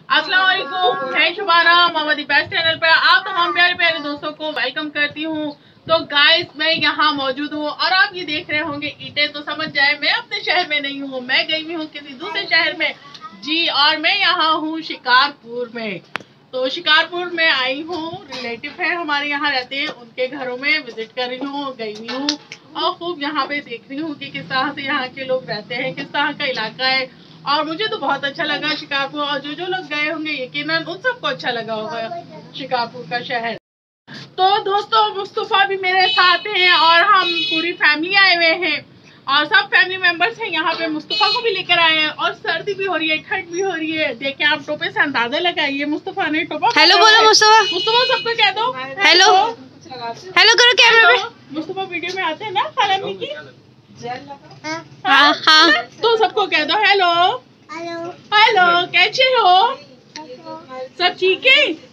अस्सलाम वालेकुम, मैं शुबाना मोहम्मद इफाज चैनल पर आप तमाम प्यारे प्यारे दोस्तों को वेलकम करती हूँ। तो गाइस, मैं यहाँ मौजूद हूँ और आप ये देख रहे होंगे ईंटें, तो समझ जाए मैं अपने शहर में नहीं हूँ, मैं गई हुई हूँ किसी दूसरे शहर में जी। और मैं यहाँ हूँ शिकारपुर में। तो शिकारपुर में आई हूँ, रिलेटिव है हमारे यहाँ रहते हैं, उनके घरों में विजिट कर रही हूँ, गई हुई हूँ और खूब यहाँ पे देख रही हूँ कि किस तरह से यहाँ के लोग रहते हैं, किस तरह का इलाका है। और मुझे तो बहुत अच्छा लगा शिकारपुर, और जो लोग गए होंगे यकीनन उन सबको अच्छा लगा होगा शिकारपुर का शहर। तो दोस्तों, मुस्तफा भी मेरे साथ हैं और हम पूरी फैमिली आए हुए हैं और सब फैमिली मेंबर्स हैं यहाँ पे। मुस्तफा को भी लेकर आए हैं और सर्दी भी हो रही है, ठंड भी हो रही है। देखिए, आप टोपे से अंदाजा लगाइए। मुस्तफा ने टोपा, हेलो बोलो मुस्तफा। मुस्तफा सबको कह दो हेलो हेलो करो कैमरे में। मुस्तफा वीडियो में आते हैं ना खाला की। हाँ हाँ, तो सबको कह दो हेलो हेलो हेलो, कैसे हो? सब ठीक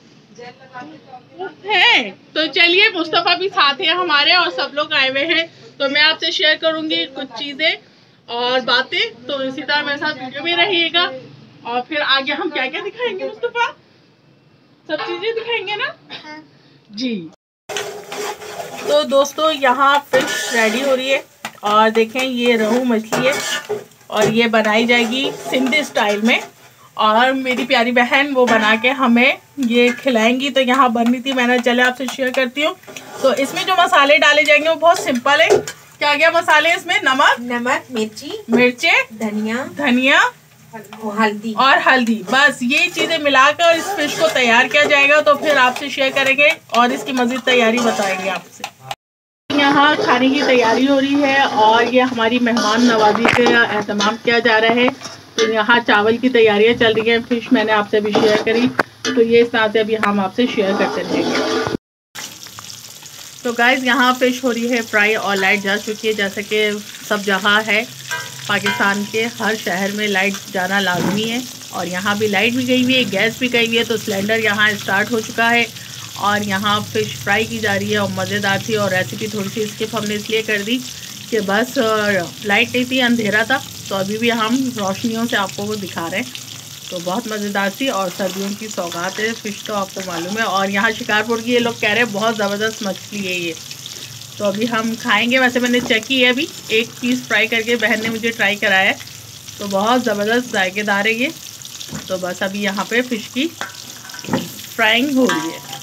है? तो चलिए, मुस्तफा भी साथ है हमारे और सब लोग आए हुए हैं, तो मैं आपसे शेयर करूंगी कुछ चीजें और बातें। तो इसी तरह मेरे साथ वीडियो में रहिएगा और फिर आगे हम क्या क्या दिखाएंगे। मुस्तफा सब चीजें दिखाएंगे ना? जी। तो दोस्तों, यहाँ फिश रेडी हो रही है और देखें, ये रोहू मछली है और ये बनाई जाएगी सिंधी स्टाइल में। और मेरी प्यारी बहन वो बना के हमें ये खिलाएंगी। तो यहाँ बन रही थी, मैंने चले आपसे शेयर करती हूँ। तो इसमें जो मसाले डाले जाएंगे वो बहुत सिंपल है। क्या क्या मसाले इसमें? नमक, मिर्चे, धनिया हल्दी और हल्दी, बस ये चीजें मिलाकर इस फिश को तैयार किया जाएगा। तो फिर आपसे शेयर करेंगे और इसकी मजीद तैयारी बताएंगे आपसे। यहाँ खाने की तैयारी हो रही है और ये हमारी मेहमान नवाजी का एहतमाम किया जा रहा है। तो यहाँ चावल की तैयारियाँ चल रही हैं। फिश मैंने आपसे भी शेयर करी, तो ये इस तरह से अभी हम आपसे शेयर करते रहेंगे। तो गाइस, यहाँ फिश हो रही है फ्राई और लाइट जा चुकी है। जैसे कि सब जगह है, पाकिस्तान के हर शहर में लाइट जाना लाजमी है और यहाँ भी लाइट भी गई हुई है, गैस भी गई हुई है। तो सिलेंडर यहाँ स्टार्ट हो चुका है और यहाँ फिश फ्राई की जा रही है और मज़ेदार थी। और रेसिपी थोड़ी सी स्किप हमने इसलिए कर दी कि बस लाइट नहीं थी, अंधेरा था। तो अभी भी हम रोशनियों से आपको वो दिखा रहे हैं। तो बहुत मज़ेदार थी और सर्दियों की सौगात है फ़िश, तो आपको मालूम है। और यहाँ शिकारपुर की ये लोग कह रहे हैं बहुत ज़बरदस्त मछली है ये। तो अभी हम खाएंगे। वैसे मैंने चेक की है, अभी एक पीस फ्राई करके बहन ने मुझे ट्राई कराया है, तो बहुत ज़बरदस्त जायकेदार है ये। तो बस अभी यहाँ पे फ़िश की फ्राइंग हो रही है।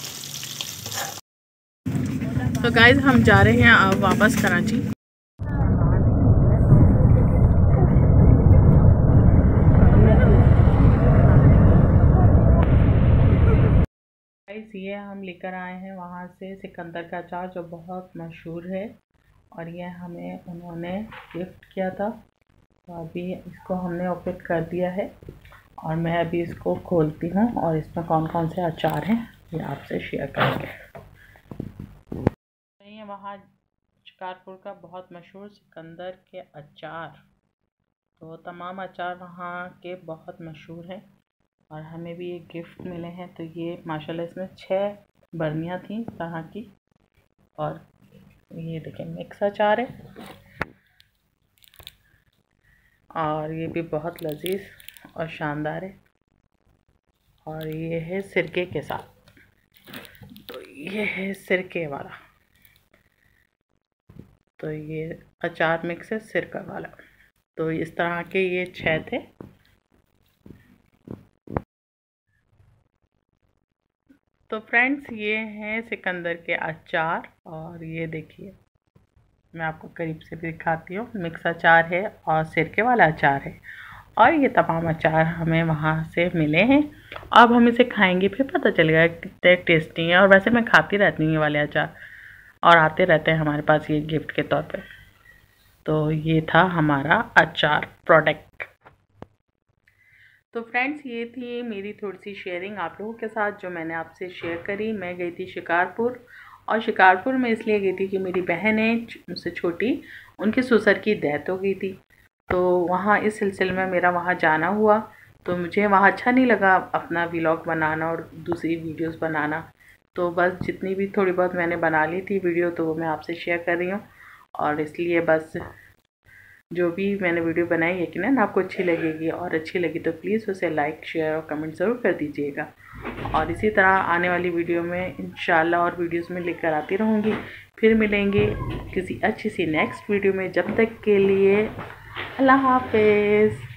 तो गाइस, हम जा रहे हैं अब वापस कराची। ये हम लेकर आए हैं वहाँ से सिकंदर का अचार, जो बहुत मशहूर है और ये हमें उन्होंने गिफ्ट किया था। तो अभी इसको हमने ओपन कर दिया है और मैं अभी इसको खोलती हूँ और इसमें कौन कौन से अचार हैं ये आपसे शेयर करेंगे। ये वहाँ शिकारपुर का बहुत मशहूर सिकंदर के अचार, तो तमाम अचार वहाँ के बहुत मशहूर हैं और हमें भी ये गिफ्ट मिले हैं। तो ये माशाल्लाह इसमें 6 बर्नियाँ थी तरह की और ये देखें मिक्स अचार है और ये भी बहुत लजीज और शानदार है। और ये है सिरके के साथ, तो ये है सिरके वाला। तो ये अचार मिक्स है सिरका वाला। तो इस तरह के ये 6 थे। तो फ्रेंड्स, ये हैं सिकंदर के अचार और ये देखिए, मैं आपको करीब से भी दिखाती हूँ। मिक्स अचार है और सिरके वाला अचार है और ये तमाम अचार हमें वहाँ से मिले हैं। अब हम इसे खाएंगे, फिर पता चलेगा कितने टेस्टी हैं। और वैसे मैं खाती रहती हूँ ये वाले अचार और आते रहते हैं हमारे पास ये गिफ्ट के तौर पे। तो ये था हमारा अचार प्रोडक्ट। तो फ्रेंड्स, ये थी मेरी थोड़ी सी शेयरिंग आप लोगों के साथ, जो मैंने आपसे शेयर करी। मैं गई थी शिकारपुर और शिकारपुर में इसलिए गई थी कि मेरी बहन है मुझसे छोटी, उनके ससुर की डेथ हो गई थी। तो वहाँ इस सिलसिले में मेरा वहाँ जाना हुआ। तो मुझे वहाँ अच्छा नहीं लगा अपना व्लॉग बनाना और दूसरी वीडियोस बनाना। तो बस जितनी भी थोड़ी बहुत मैंने बना ली थी वीडियो, तो वो मैं आपसे शेयर कर रही हूँ। और इसलिए बस जो भी मैंने वीडियो बनाई यकीनन आपको अच्छी लगेगी, और अच्छी लगी तो प्लीज़ उसे लाइक, शेयर और कमेंट ज़रूर कर दीजिएगा। और इसी तरह आने वाली वीडियो में इंशाल्लाह और वीडियोस में लेकर आती रहूँगी। फिर मिलेंगे किसी अच्छी सी नेक्स्ट वीडियो में। जब तक के लिए अल्लाह हाफ़िज़।